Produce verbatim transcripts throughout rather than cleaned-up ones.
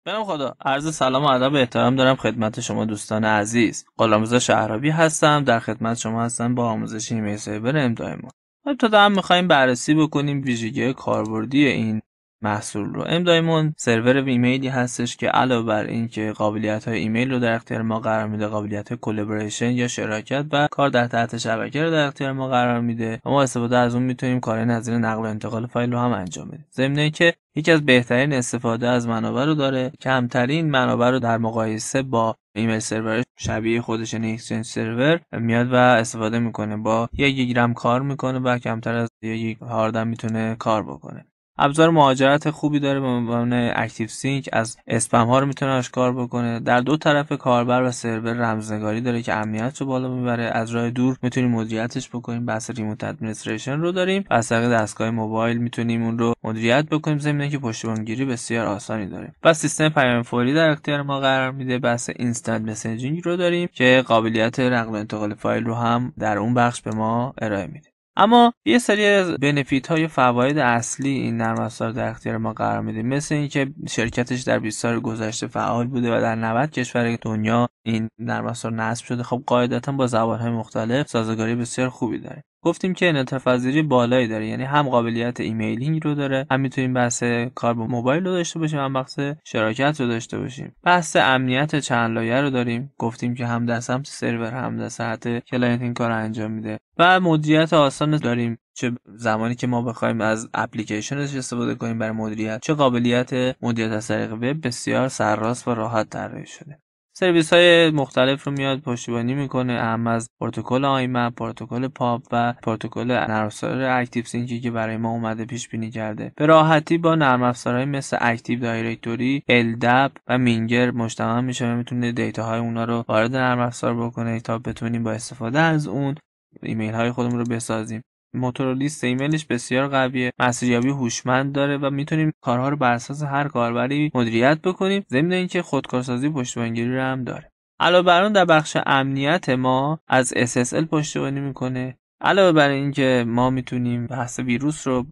بنام خدا، عرض سلام و ادب و احترام دارم خدمت شما دوستان عزیز. غلامرضا شهرابی هستم، در خدمت شما هستم با آموزش ایمیل سرور امضای ما. ابتدا هم می‌خوایم بررسی بکنیم ویژگی کاربردی این محصول رو. امضایمون سرور ایمیلی هستش که علاوه بر این که قابلیت‌های ایمیل رو در اختیار ما قرار میده، قابلیت کلابریشن یا شراکت و کار در تحت شبکه رو در اختیار ما قرار میده. ما استفاده از اون میتونیم کارهای نظیر نقل و انتقال فایل رو هم انجام بدیم. ضمن اینکه یکی از بهترین استفاده از منابع رو داره، کمترین منابع رو در مقایسه با ایمیل سرور شبیه خودش یعنی اکسچنج سرور میاد و استفاده میکنه. با یک گیگرم کار میکنه و کمتر از یک هاردم میتونه کار بکنه. ابزار مهاجرت خوبی داره به عنوان اکتیو سینک، از اسپم ها رو میتونه آشکار بکنه. در دو طرف کاربر و سرور رمزنگاری داره که امنیت رو بالا میبره. از راه دور میتونیم مدیریتش بکنیم. بحث ریموت ادمنستریشن رو داریم. از طریق دستگاه موبایل میتونیم اون رو مدیریت بکنیم، ضمن اینکه پشتیبانگیری بسیار آسانی داره. و سیستم پیام فوری در اختیار ما قرار میده. بحث اینستنت مسنجینگ رو داریم که قابلیت نقل و انتقال فایل رو هم در اون بخش به ما ارائه میده. اما یه سری از بنفیت های فواید اصلی این نرم افزار در اختیار ما قرار میده، مثل اینکه شرکتش در بیست سال گذشته فعال بوده و در نود کشور دنیا این نرم افزار نصب شده. خب قاعدتا با زبان‌های مختلف سازگاری بسیار خوبی داره. گفتیم که انعطاف پذیری بالایی داره، یعنی هم قابلیت ایمیلینگ رو داره، هم میتونیم بحث کار با موبایل رو داشته باشیم، هم بحث شراکت رو داشته باشیم. بحث امنیت چند لایه رو داریم، گفتیم که هم در سمت سرور هم در سمت کلاینت این کار انجام میده. و مدیریت آسان داریم، چه زمانی که ما بخوایم از اپلیکیشنش استفاده کنیم برای مدیریت، چه قابلیت مدیریت از طریق وب بسیار سرراست و راحت طراحی شده. سرویس های مختلف رو میاد پشتیبانی میکنه، اهم از پروتکل آیمپ، پروتکل پاپ و پروتکل نرم افزار اکتیو سینکی که برای ما اومده پیش بینی کرده. به راحتی با نرم افزارهای مثل اکتیو دایرکتوری، الدپ و مینگر مشتمل میشه و میتونه دیتا های اونا رو وارد نرم افزار بکنه تا بتونیم با استفاده از اون ایمیل های خودمون رو بسازیم. موتور لیست ایمیلش بسیار قویه، مسیریابی هوشمند داره و میتونیم کارها رو بر اساس هر کاربری مدیریت بکنیم، ضمن اینکه خودکارسازی پشتیبانیگری رو هم داره. علاوه بر اون در بخش امنیت ما از اس اس ال پشتیبانی میکنه. علاوه بر این که ما میتونیم بحث ویروس رو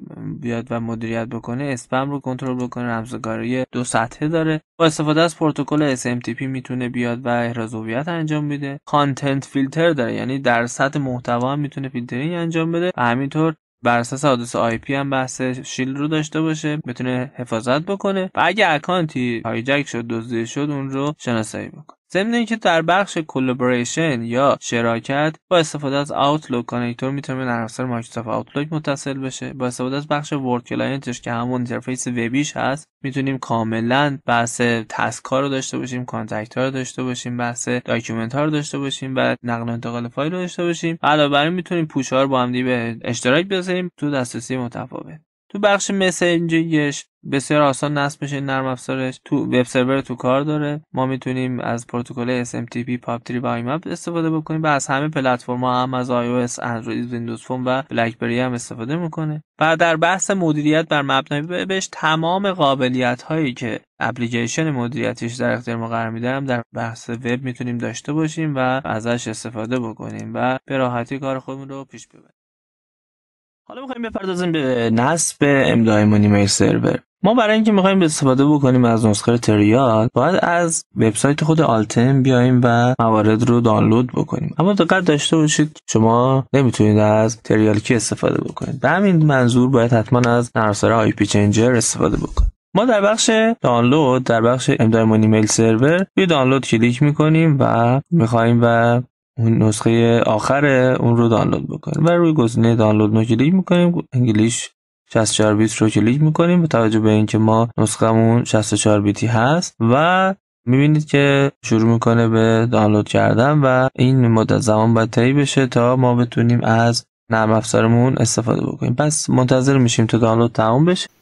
بیاد و مدیریت بکنه، اسپم رو کنترل بکنه، رمزنگاری دو سطحه داره. با استفاده از پروتکل اس ام تی پی میتونه بیاد و احراز هویت انجام میده. کانتنت فیلتر داره، یعنی در سطح محتوا هم میتونه فیلترینگ انجام بده و همینطور بر اساس آدرس آی پی هم بحث شیلد رو داشته باشه، بتونه حفاظت بکنه و اگه اکانتی هایجک شد، دزدیده شد، اون رو شناسایی بکنه. ضمن اینکه در بخش کلابریشن یا شراکت با استفاده از آوتلوک کانکتور میتونه نرم افزار مایکروسافت آوتلوک متصل بشه. با استفاده از بخش ورد کلاینتش که همون اینترفیس وبیش هست، میتونیم کاملا بحث تسک ها رو داشته باشیم، کانتکت ها رو داشته باشیم، بحث داکیومنت ها رو داشته باشیم و نقل و انتقال فایل رو داشته باشیم. علاوه بر این میتونیم پوش ها رو با هم دیگه به اشتراک بذاریم تو دسترسی متفاوت. تو بخش مسنجینگش بسیار آسان نصب میشه. نرم افزارش تو وب سرور تو کار داره. ما میتونیم از پروتکل اس ام تی پی، پاپ تری و آیمپ استفاده بکنیم و از همه پلتفرم‌ها، هم از آی او اس، اندروید، ویندوز فون و بلکبری هم استفاده میکنه. و در بحث مدیریت بر مبنای وبش تمام قابلیت هایی که اپلیکیشن مدیریتیش در اختیار ما قرار میده هم در بحث وب میتونیم داشته باشیم و ازش استفاده بکنیم و به راحتی کار خودمون رو پیش ببریم. حالا میخوایم بپردازیم به نصب امضایمون ایمیل سرور. ما برای اینکه میخوایم استفاده بکنیم از نسخه تریال، باید از وبسایت خود آلتم بیایم و موارد رو دانلود بکنیم. اما دقت داشته باشید شما نمیتونید از تریال کی استفاده بکنید. به همین منظور باید حتما از نرم افزار آی پی چنجر استفاده بکنید. ما در بخش دانلود، در بخش امضایمون ایمیل سرور، روی دانلود کلیک میکنیم و میخوایم و اون نسخه آخر اون رو دانلود بکنیم و روی گزینه دانلود رو کلیک میکنیم. انگلیش شصت و چهار بیت رو کلیک میکنیم با توجه به اینکه ما نسخمون شصت و چهار بیتی هست و میبینید که شروع میکنه به دانلود کردن و این مدت زمان باید طی بشه تا ما بتونیم از نرم افزارمون استفاده بکنیم. پس منتظر میشیم تا دانلود تموم بشه.